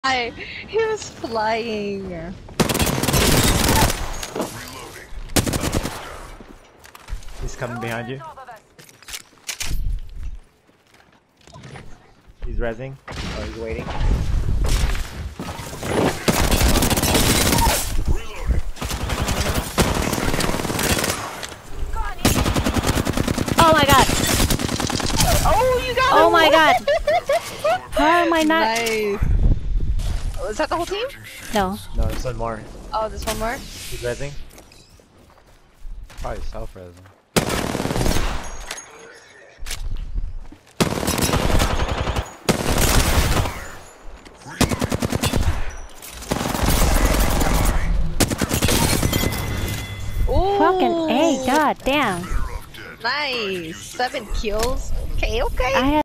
He was flying. He's coming behind you. He's rezzing. Oh, he's waiting. Oh my god! Oh, you got Oh him! my god! How am I not? Nice. Was that the whole team? No. No, there's one more. Oh, there's one more? He's rezzing. Probably self-resin. Ooh. Fucking A, god damn. Nice. 7 kills. Okay, okay. I had